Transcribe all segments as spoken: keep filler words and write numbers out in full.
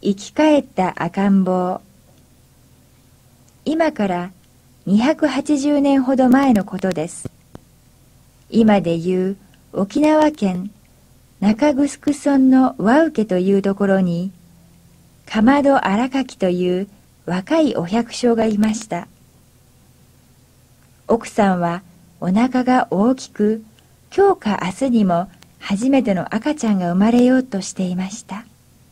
生き返った赤ん坊。今からにひゃくはちじゅうねんほど前のことです。今でいう沖縄県中城村の和受というところに、かまど荒垣という若いお百姓がいました。奥さんはお腹が大きく、今日か明日にも初めての赤ちゃんが生まれようとしていました。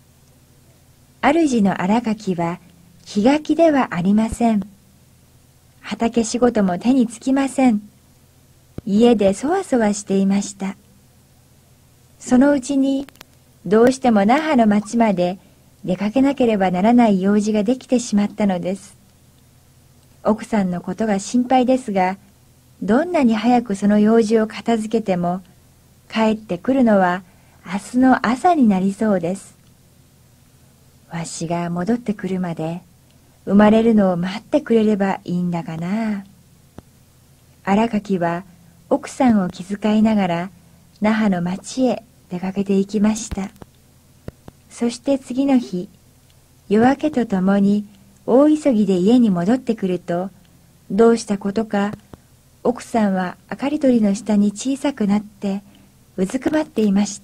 主の荒垣は気が気ではありません。畑仕事も手につきません。家でそわそわしていました。そのうちにどうしても那覇の町まで出かけなければならない用事ができてしまったのです。奥さんのことが心配ですが、どんなに早くその用事を片付けても、帰ってくるのは明日の朝になりそうです。わしが戻ってくるまで、生まれるのを待ってくれればいいんだがな。荒垣は奥さんを気遣いながら、那覇の町へ出かけて行きました。そして次の日、夜明けとともに大急ぎで家に戻ってくると、どうしたことか、奥さんは明かり取りの下に小さくなってうずくまっていました。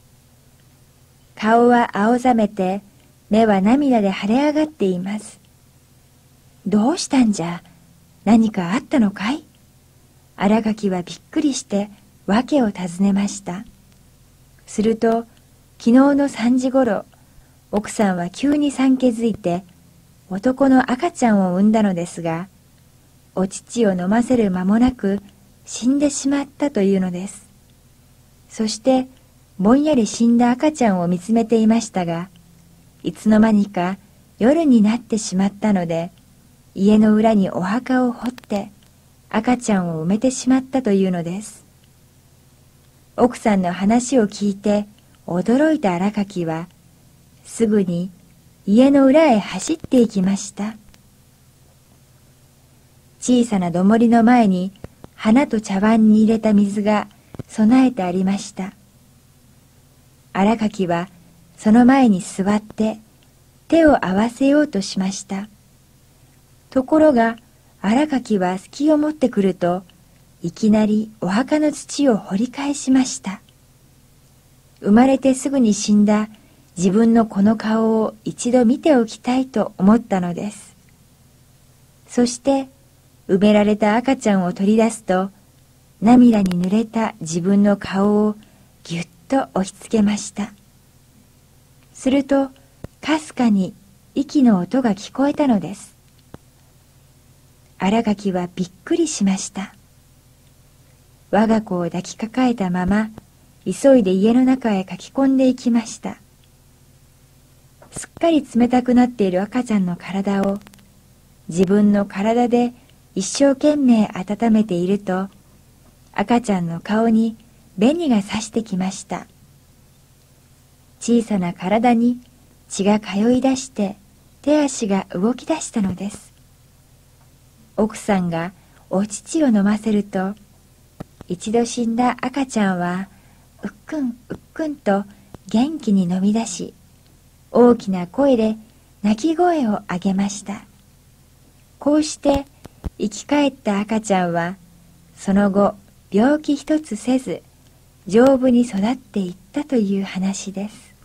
顔は青ざめて、目は涙で腫れ上がっています。どうしたんじゃ？何かあったのかい？荒垣はびっくりして訳を尋ねました。すると、昨日のさんじごろ、奥さんは急に産気づいて、男の赤ちゃんを産んだのですが、お乳を飲ませる間もなく死んでしまったというのです。そして、ぼんやり死んだ赤ちゃんを見つめていましたが、いつの間にか夜になってしまったので、家の裏にお墓を掘って赤ちゃんを埋めてしまったというのです。奥さんの話を聞いて驚いた荒垣は、すぐに家の裏へ走っていきました。小さな土盛りの前に花と茶碗に入れた水が備えてありました。荒垣はその前に座って手を合わせようとしました。ところが荒垣は隙を持ってくると、いきなりお墓の土を掘り返しました。生まれてすぐに死んだ自分のこの顔を一度見ておきたいと思ったのです。そして埋められた赤ちゃんを取り出すと、涙に濡れた自分の顔をぎゅっと押し付けました。すると、かすかに息の音が聞こえたのです。荒垣はびっくりしました。我が子を抱きかかえたまま、急いで家の中へ駆け込んでいきました。すっかり冷たくなっている赤ちゃんの体を、自分の体で一生懸命温めていると、赤ちゃんの顔に紅がさしてきました。小さな体に血が通い出して手足が動き出したのです。奥さんがお乳を飲ませると、一度死んだ赤ちゃんはうっくんうっくんと元気に飲み出し、大きな声で泣き声を上げました。こうして生き返った赤ちゃんはその後病気一つせず丈夫に育っていったという話です。